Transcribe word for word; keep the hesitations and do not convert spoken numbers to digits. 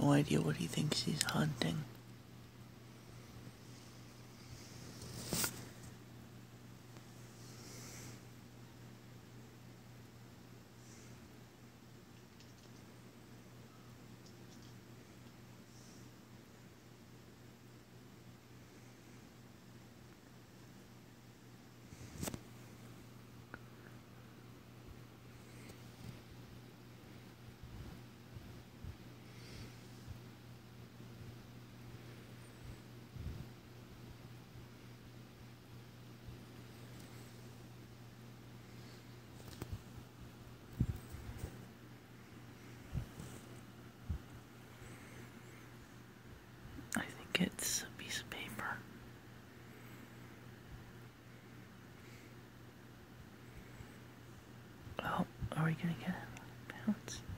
no idea what he thinks he's hunting. I think it's a piece of paper. Oh, are we gonna get it? Bounce.